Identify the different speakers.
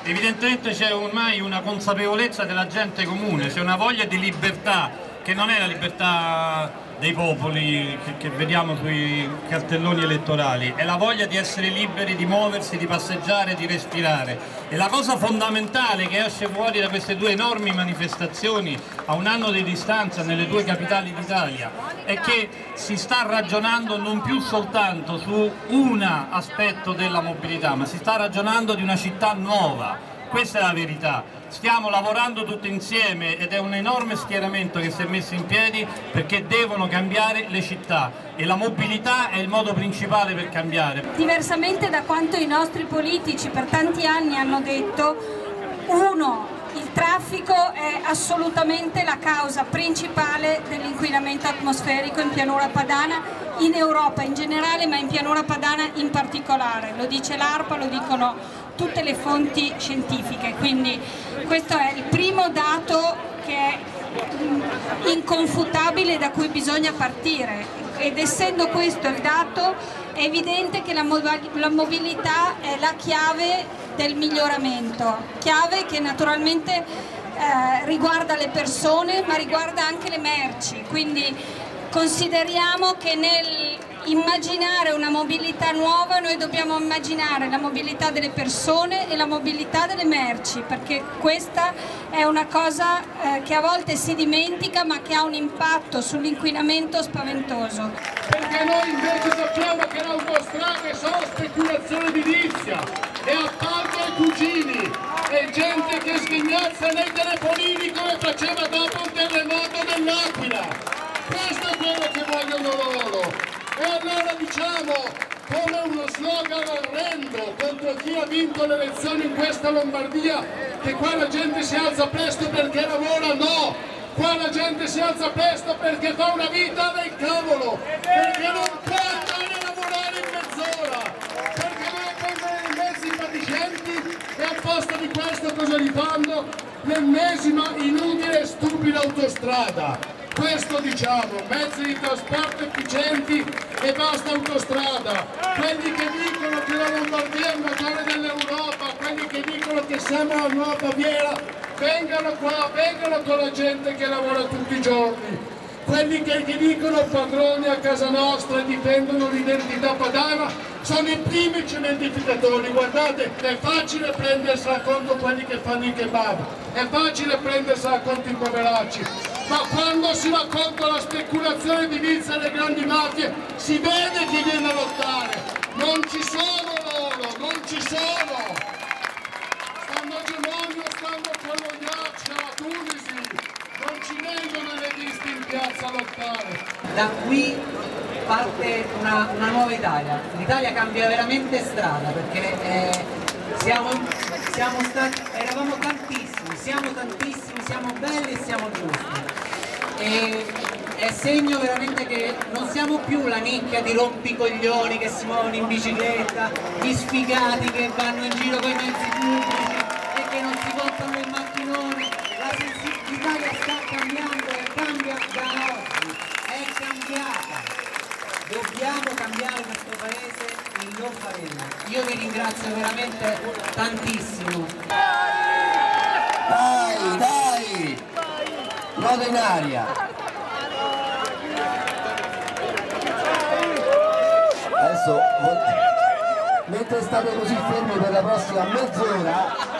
Speaker 1: Evidentemente c'è ormai una consapevolezza della gente comune, c'è una voglia di libertà che non è la libertà dei popoli che vediamo sui cartelloni elettorali, è la voglia di essere liberi, di muoversi, di passeggiare, di respirare. E la cosa fondamentale che esce fuori da queste due enormi manifestazioni a un anno di distanza nelle due capitali d'Italia è che si sta ragionando non più soltanto su un aspetto della mobilità, ma si sta ragionando di una città nuova. Questa è la verità, stiamo lavorando tutti insieme ed è un enorme schieramento che si è messo in piedi perché devono cambiare le città e la mobilità è il modo principale per cambiare.
Speaker 2: Diversamente da quanto i nostri politici per tanti anni hanno detto, il traffico è assolutamente la causa principale dell'inquinamento atmosferico in pianura padana, in Europa in generale, ma in pianura padana in particolare. Lo dice l'ARPA, lo dicono tutte le fonti scientifiche, quindi questo è il primo dato che è inconfutabile da cui bisogna partire, ed essendo questo il dato è evidente che la mobilità è la chiave del miglioramento, chiave che naturalmente riguarda le persone ma riguarda anche le merci, quindi consideriamo che nel immaginare una mobilità nuova noi dobbiamo immaginare la mobilità delle persone e la mobilità delle merci, perché questa è una cosa che a volte si dimentica ma che ha un impatto sull'inquinamento spaventoso.
Speaker 3: Perché noi invece sappiamo che le autostrade sono speculazione edilizia e appalto ai cugini e gente che sghignazza nei telefonini come faceva dopo un terremoto dell'Aquila. Questo è quello che vogliono loro. E allora diciamo, come uno slogan orrendo contro chi ha vinto le elezioni in questa Lombardia, che qua la gente si alza presto perché lavora, no! Qua la gente si alza presto perché fa una vita del cavolo, perché non può andare a lavorare in mezz'ora, perché deve prendere i mezzi fatiscenti e al posto di questo cosa gli fanno? L'ennesima inutile e stupida autostrada. Questo diciamo, mezzi di trasporto efficienti e basta autostrada. Quelli che dicono che la Lombardia è il motore dell'Europa, quelli che dicono che siamo la nuova Baviera, vengano qua, vengano con la gente che lavora tutti i giorni. Quelli che dicono padroni a casa nostra e difendono l'identità padana sono i primi cementificatori. Guardate, è facile prendersela contro quelli che fanno i kebab, è facile prendersela contro i poveracci, ma quando si va contro la speculazione edilizia e le grandi mafie si vede chi viene a lottare. Non ci sono loro, non ci sono. Stanno a Gemonio, stanno con lo Iaccia, a Tunisi, non ci vengono i leghisti in piazza a lottare.
Speaker 4: Da qui parte una nuova Italia. L'Italia cambia veramente strada perché eravamo tantissimi, siamo tantissimi, siamo belli e siamo giusti. E è segno veramente che non siamo più la nicchia di rompicoglioni che si muovono in bicicletta, gli sfigati che vanno in giro con i mezzi pubblici e che non si comprano il macchinone. L'Italia sta cambiando e cambia da oggi, è cambiata. Dobbiamo cambiare questo paese e lo faremo. Io vi ringrazio veramente tantissimo.
Speaker 5: Dai, dai! Vado in aria! Adesso, mentre state così fermi per la prossima mezz'ora,